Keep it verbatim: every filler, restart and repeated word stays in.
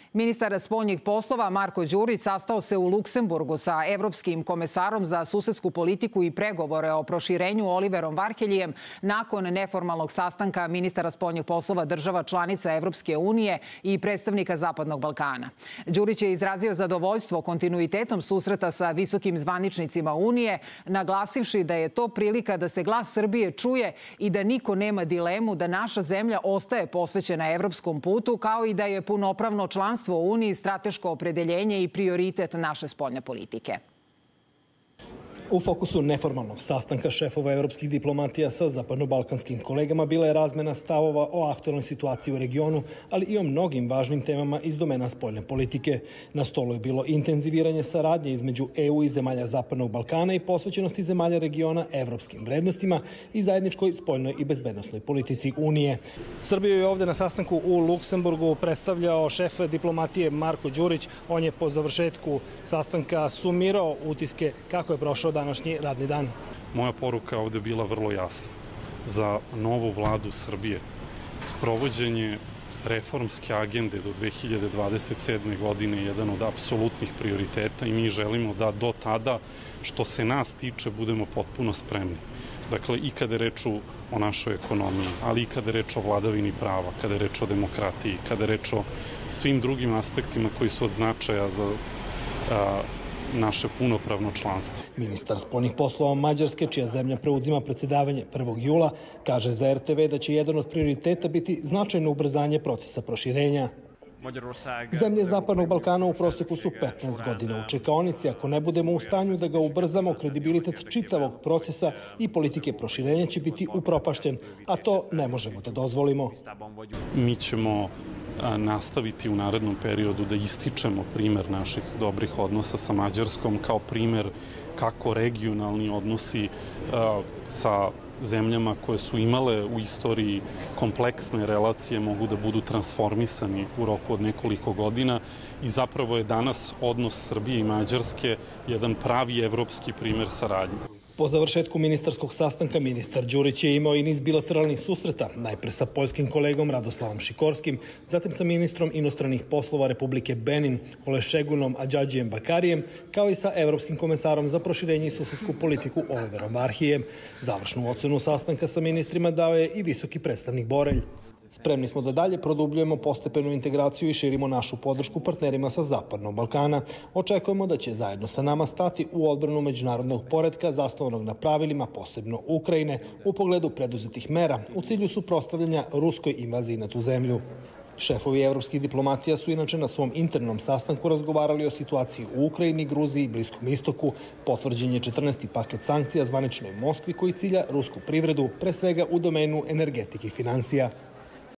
Ministar spoljnih poslova Marko Đurić sastao se u Luksemburgu sa evropskim komesarom za susedsku politiku i pregovore o proširenju Oliverom Varheljijem nakon neformalnog sastanka ministara spoljnih poslova država članica Evropske unije i predstavnika Zapadnog Balkana. Đurić je izrazio zadovoljstvo kontinuitetom susreta sa visokim zvaničnicima Unije, naglasivši da je to prilika da se glas Srbije čuje i da niko nema dilemu da naša zemlja ostaje posvećena evropskom putu, kao i da je punopravno članstvo u Uniji strateško opredeljenje i prioritet naše spoljne politike. U fokusu neformalnog sastanka šefova evropskih diplomatija sa zapadnobalkanskim kolegama bila je razmena stavova o aktualnoj situaciji u regionu, ali i o mnogim važnim temama iz domena spoljne politike. Na stolu je bilo intenziviranje saradnje između E U i zemalja Zapadnog Balkana i posvećenosti zemalja regiona evropskim vrednostima i zajedničkoj spoljnoj i bezbednosnoj politici Unije. Srbiju je ovde na sastanku u Luksemburgu predstavljao šef diplomatije Marko Đurić. On je po završetku sastanka sumirao utiske kako je prošao današnji radni dan. Moja poruka ovde bila vrlo jasna. Za novu vladu Srbije sprovođenje reformske agende do dve hiljade dvadeset sedme. godine je jedan od apsolutnih prioriteta i mi želimo da do tada, što se nas tiče, budemo potpuno spremni. Dakle, i kada je reč o našoj ekonomiji, ali i kada je reč o vladavini prava, kada je reč o demokratiji, kada je reč o svim drugim aspektima koji su od značaja za a, naše punopravno članstvo. Ministar spoljnih poslova Mađarske, čija zemlja preuzima predsedavanje prvog jula, kaže za R T V da će jedan od prioriteta biti značajno ubrzanje procesa proširenja. Zemlje Zapadnog Balkana u proseku su petnaest godina u čekaonici. Ako ne budemo u stanju da ga ubrzamo, kredibilitet čitavog procesa i politike proširenja će biti upropašćen, a to ne možemo da dozvolimo. Mi ćemo nastaviti u narednom periodu da ističemo primer naših dobrih odnosa sa Mađarskom kao primer kako regionalni odnosi sa zemljama koje su imale u istoriji kompleksne relacije mogu da budu transformisani u roku od nekoliko godina i zapravo je danas odnos Srbije i Mađarske jedan pravi evropski primer saradnje. Po završetku ministarskog sastanka ministar Đurić je imao i niz bilateralnih susreta, najpre sa poljskim kolegom Radoslavom Šikorskim, zatim sa ministrom inostranih poslova Republike Benin Olusegunom Adžadžijem Bakarijem, kao i sa evropskim komesarom za proširenje i susedsku politiku Oliverom Varheljijem. Završnu ocenu sastanka sa ministrima dao je i visoki predstavnik Borelj. Spremni smo da dalje produbljujemo postepenu integraciju i širimo našu podršku partnerima sa Zapadnog Balkana. Očekujemo da će zajedno sa nama stati u odbranu međunarodnog poretka zasnovanog na pravilima, posebno Ukrajine, u pogledu preduzetih mera u cilju suprotstavljanja ruskoj invaziji na tu zemlju. Šefovi evropskih diplomatija su inače na svom internom sastanku razgovarali o situaciji u Ukrajini, Gruziji i Bliskom istoku. Potvrđen je četrnaesti paket sankcija zvaničnoj Moskvi koji cilja rusku privredu, pre svega u domenu energetike i financija.